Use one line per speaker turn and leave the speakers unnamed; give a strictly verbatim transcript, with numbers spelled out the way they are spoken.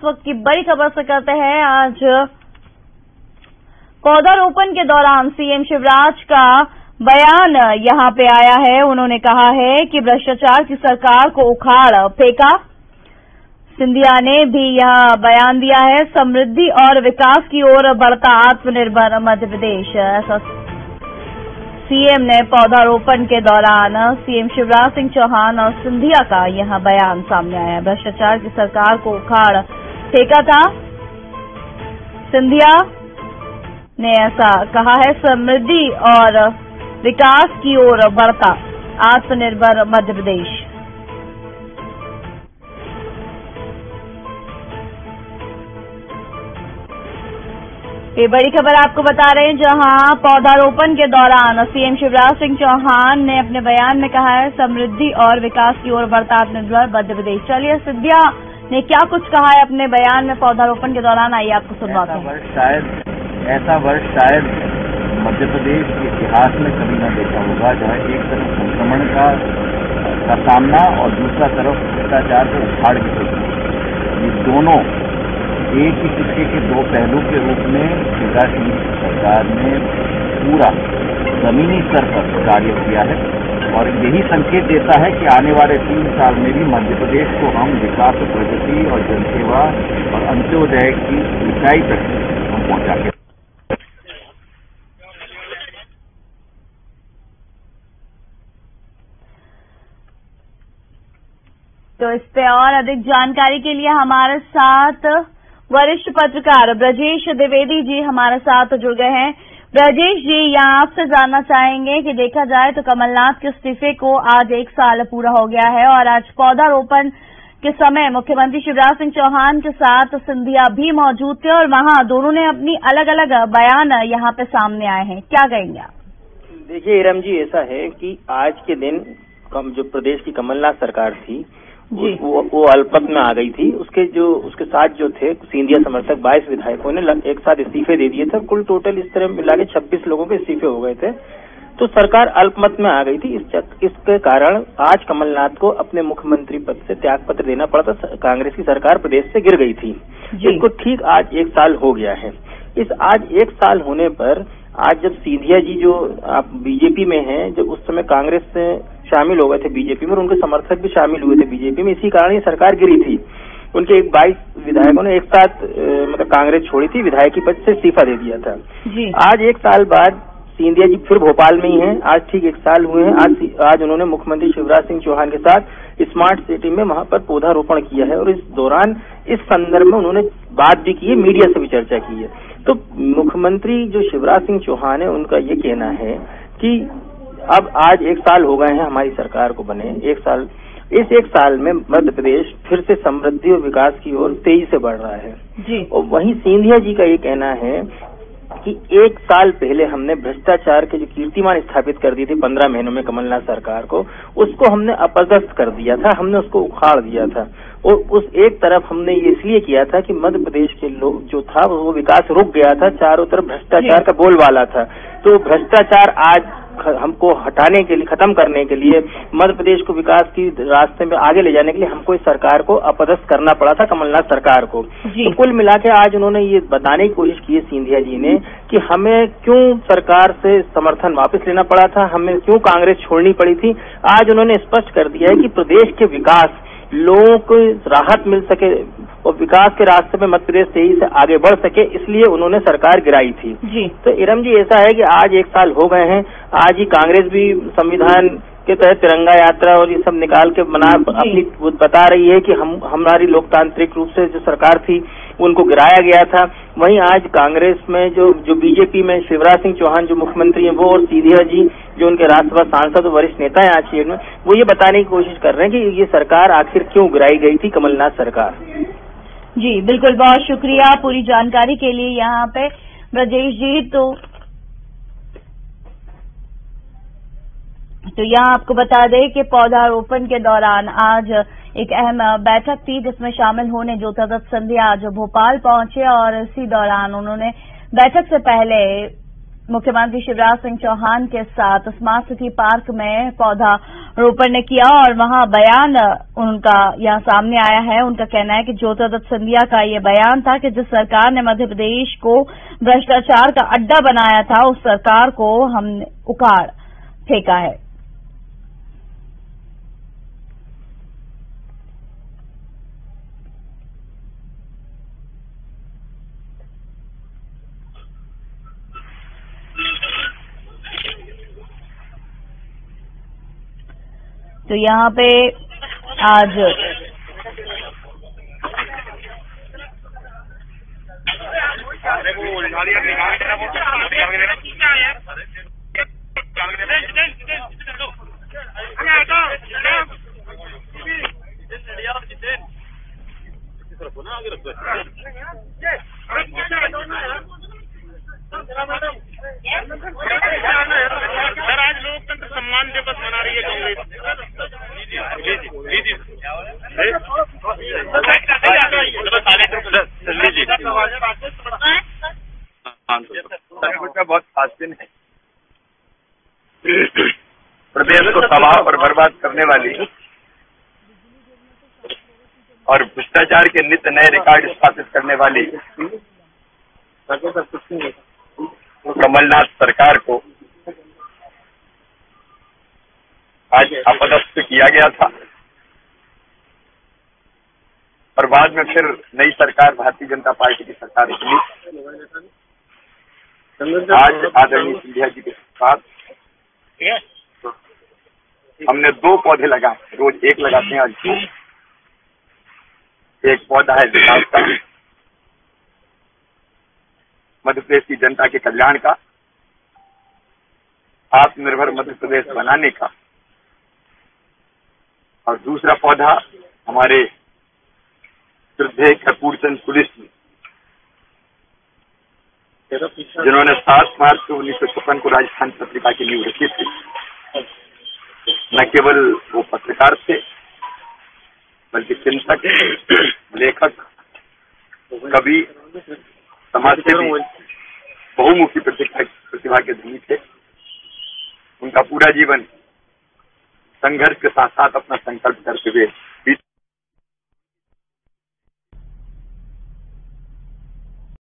वक्त की बड़ी खबर से करते हैं। आज पौधारोपण के दौरान सीएम शिवराज का बयान यहां पे आया है। उन्होंने कहा है कि भ्रष्टाचार की सरकार को उखाड़ फेंका। सिंधिया ने भी यह बयान दिया है। समृद्धि और विकास की ओर बढ़ता आत्मनिर्भर मध्य प्रदेश, ऐसा सीएम ने पौधारोपण के दौरान सीएम शिवराज सिंह चौहान और सिंधिया का यह बयान सामने आया है। भ्रष्टाचार की सरकार को उखाड़ फेंका था। सिंधिया ने ऐसा कहा है। समृद्धि और विकास की ओर बढ़ता आत्मनिर्भर मध्य प्रदेश। ये बड़ी खबर आपको बता रहे हैं, जहां पौधारोपण के दौरान सीएम शिवराज सिंह चौहान ने अपने बयान में कहा है समृद्धि और विकास की ओर बढ़ता आत्मनिर्भर मध्य प्रदेश। चलिए सिंधिया ने क्या कुछ कहा है अपने बयान में पौधारोपण के दौरान, आइए आपको सुनवाते हैं।
शायद ऐसा वर्ष शायद मध्य प्रदेश के इतिहास में कभी न देखा होगा, जहाँ एक तरफ संक्रमण का, का सामना और दूसरा तरफ भ्रष्टाचार को उखाड़ के फेंकना। ये दोनों एक ही सिक्के के दो पहलू के रूप में शिवराज सिंह सरकार ने पूरा जमीनी स्तर पर कार्य किया है और यही संकेत देता है कि आने वाले तीन साल में भी मध्य प्रदेश को हम विकास, प्रगति और जनसेवा और अंत्योदय की ऊंचाई तक हम पहुंचाएंगे।
तो इस पे और अधिक जानकारी के लिए हमारे साथ वरिष्ठ पत्रकार ब्रजेश द्विवेदी जी हमारे साथ जुड़ गए हैं। ब्रजेश जी, यहाँ आपसे जानना चाहेंगे कि देखा जाए तो कमलनाथ के इस्तीफे को आज एक साल पूरा हो गया है और आज पौधारोपण के समय मुख्यमंत्री शिवराज सिंह चौहान के साथ सिंधिया भी मौजूद थे और वहां दोनों ने अपनी अलग अलग बयान यहाँ पे सामने आए हैं। क्या कहेंगे आप?
देखिए इरम जी, ऐसा है कि आज के दिन जो प्रदेश की कमलनाथ सरकार थी वो, वो अल्पमत में आ गई थी। उसके जो उसके साथ जो थे सिंधिया समर्थक बाईस विधायकों ने एक साथ इस्तीफे दे दिए थे। कुल टोटल इस तरह मिला के छब्बीस लोगों के इस्तीफे हो गए थे, तो सरकार अल्पमत में आ गई थी। इस इसके कारण आज कमलनाथ को अपने मुख्यमंत्री पद से त्याग पत्र देना पड़ा था। कांग्रेस की सरकार प्रदेश से गिर गई थी, जिसको ठीक आज एक साल हो गया है। इस आज एक साल होने पर आज जब सिंधिया जी जो आप बीजेपी में हैं, जब उस समय कांग्रेस से शामिल हो गए थे बीजेपी में और उनके समर्थक भी शामिल हुए थे बीजेपी में, इसी कारण ये सरकार गिरी थी। उनके एक बाईस विधायकों ने एक साथ मतलब कांग्रेस छोड़ी थी, विधायकी पद से इस्तीफा दे दिया था। जी। आज एक साल बाद सिंधिया जी फिर भोपाल में ही हैं। आज ठीक एक साल हुए हैं। आज आज उन्होंने मुख्यमंत्री शिवराज सिंह चौहान के साथ स्मार्ट सिटी में वहां पर पौधारोपण किया है और इस दौरान इस संदर्भ में उन्होंने बात भी की है, मीडिया से भी चर्चा की है। तो मुख्यमंत्री जो शिवराज सिंह चौहान है, उनका ये कहना है कि अब आज एक साल हो गए हैं हमारी सरकार को बने, एक साल इस एक साल में मध्य प्रदेश फिर से समृद्धि और विकास की ओर तेजी से बढ़ रहा है। जी। और वहीं सिंधिया जी का ये कहना है कि एक साल पहले हमने भ्रष्टाचार के जो कीर्तिमान स्थापित कर दी थी पंद्रह महीनों में कमलनाथ सरकार को, उसको हमने अपदस्थ कर दिया था, हमने उसको उखाड़ दिया था। और उस एक तरफ हमने ये इसलिए किया था कि मध्य प्रदेश के लोग जो था वो विकास रुक गया था, चारों तरफ भ्रष्टाचार का बोलबाला था। तो भ्रष्टाचार आज हमको हटाने के लिए, खत्म करने के लिए, मध्य प्रदेश को विकास की रास्ते में आगे ले जाने के लिए हमको इस सरकार को अपदस्थ करना पड़ा था, कमलनाथ सरकार को। तो कुल मिला के आज उन्होंने ये बताने की कोशिश की है सिंधिया जी ने कि हमें क्यों सरकार से समर्थन वापस लेना पड़ा था, हमें क्यों कांग्रेस छोड़नी पड़ी थी। आज उन्होंने स्पष्ट कर दिया है कि प्रदेश के विकास, लोगों को राहत मिल सके और विकास के रास्ते में मध्य प्रदेश तेजी से आगे बढ़ सके, इसलिए उन्होंने सरकार गिराई थी। जी। तो इरम जी, ऐसा है कि आज एक साल हो गए हैं। आज ही कांग्रेस भी संविधान के तहत तिरंगा यात्रा और ये सब निकाल के बना अपनी बता रही है कि हम हमारी लोकतांत्रिक रूप से जो सरकार थी उनको गिराया गया था। वहीं आज कांग्रेस में जो जो बीजेपी में शिवराज सिंह चौहान जो मुख्यमंत्री हैं, वो और सिंधिया जी जो उनके राज्यसभा सांसद और वरिष्ठ नेता हैं आज शेर में, वो ये बताने की कोशिश कर रहे हैं कि ये सरकार आखिर क्यों गिराई गई थी, कमलनाथ सरकार।
जी बिल्कुल, बहुत शुक्रिया पूरी जानकारी के लिए यहाँ पे ब्रजेश जी। तो तो यहाँ आपको बता दें कि पौधारोपण के दौरान आज एक अहम बैठक थी जिसमें शामिल होने ज्योतिरादित्य सिंधिया आज भोपाल पहुंचे और इसी दौरान उन्होंने बैठक से पहले मुख्यमंत्री शिवराज सिंह चौहान के साथ स्मार्ट सिटी पार्क में पौधा रोपण ने किया और वहां बयान उनका यहां सामने आया है। उनका कहना है कि ज्योतिरादित्य सिंधिया का ये बयान था कि जिस सरकार ने मध्य प्रदेश को भ्रष्टाचार का अड्डा बनाया था, उस सरकार को हमने उखाड़ फेंका है। तो यहाँ पे आज
सर, आज लोकतंत्र सम्मान दिवस मना रही है कांग्रेस।
बहुत खास दिन है। प्रदेश को तबाह और बर्बाद करने वाली और भ्रष्टाचार के नित्य नए रिकॉर्ड स्थापित करने वाली कमलनाथ सरकार को आज अपदस्थ किया गया था और बाद में फिर नई सरकार भारतीय जनता पार्टी की सरकार बनी। आज आदरणीय सिंधिया जी के साथ हमने दो पौधे लगाए, रोज एक लगाते हैं, आज दो। एक पौधा है विकास का, मध्य प्रदेश की जनता के कल्याण का, आत्मनिर्भर मध्य प्रदेश बनाने का, और दूसरा पौधा हमारे श्रद्धेय कर्पूर चंद पुलिस जिन्होंने सात मार्च को उन्नीस सौ छप्पन को राजस्थान पत्रिका की नींव रखी थी। न केवल वो पत्रकार थे बल्कि चिंतक, लेखक, कवि, समाजसेवी, बहुमुखी प्रतिभा के धनी थे। उनका पूरा जीवन संघर्ष के साथ साथ अपना संकल्प करते हुए